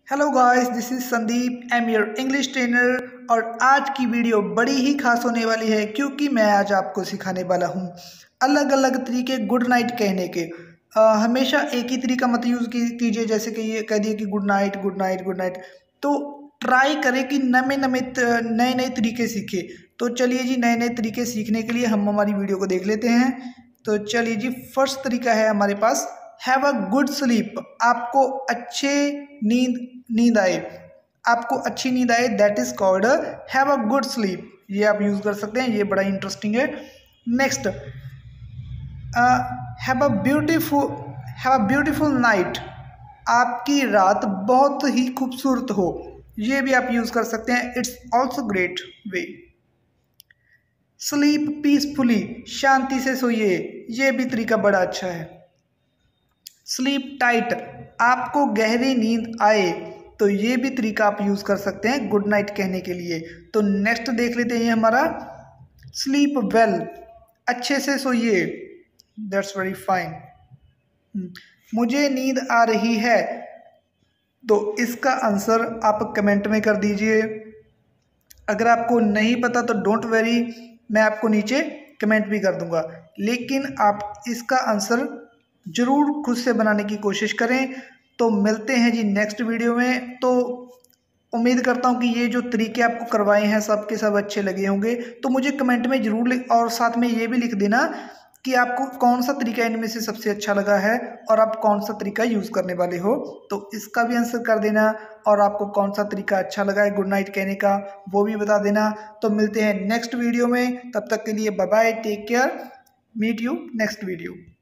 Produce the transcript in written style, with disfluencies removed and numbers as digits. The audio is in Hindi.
Hello guys, this is Sandeep, I am your English trainer. और आज की वीडियो बड़ी ही खास होने वाली है क्योंकि मैं आज आपको सिखाने वाला हूँ अलग अलग तरीके गुड नाइट कहने के। हमेशा एक ही तरीका मत यूज़ कीजिए, जैसे कि ये कह दिए कि good night good night good night. तो ट्राई करें कि नए नए तरीके सीखे। तो चलिए जी, नए नए तरीके सीखने के लिए हम हमारी वीडियो को देख लेते हैं। तो चलिए जी, फर्स्ट तरीका है हमारे पास हैव अ गुड स्लीप। आपको अच्छे नींद आए, आपको अच्छी नींद आए, that is called have a good sleep. ये आप यूज कर सकते हैं, ये बड़ा इंटरेस्टिंग है। Next, have a beautiful night. आपकी रात बहुत ही खूबसूरत हो, ये भी आप यूज कर सकते हैं। It's also great way. Sleep peacefully, शांति से सोइए, ये भी तरीका बड़ा अच्छा है। स्लीप टाइट, आपको गहरी नींद आए, तो ये भी तरीका आप यूज कर सकते हैं गुड नाइट कहने के लिए। तो नेक्स्ट देख लेते हैं हमारा स्लीप वेल, अच्छे से सोइए, दैट्स वेरी फाइन। मुझे नींद आ रही है, तो इसका आंसर आप कमेंट में कर दीजिए। अगर आपको नहीं पता तो डोंट वेरी, मैं आपको नीचे कमेंट भी कर दूंगा, लेकिन आप इसका आंसर ज़रूर खुद से बनाने की कोशिश करें। तो मिलते हैं जी नेक्स्ट वीडियो में। तो उम्मीद करता हूँ कि ये जो तरीके आपको करवाए हैं सब के सब अच्छे लगे होंगे। तो मुझे कमेंट में ज़रूर और साथ में ये भी लिख देना कि आपको कौन सा तरीका इनमें से सबसे अच्छा लगा है और आप कौन सा तरीका यूज़ करने वाले हो, तो इसका भी आंसर कर देना। और आपको कौन सा तरीका अच्छा लगा है गुड नाइट कहने का, वो भी बता देना। तो मिलते हैं नेक्स्ट वीडियो में, तब तक के लिए bye bye, take care, meet you next video.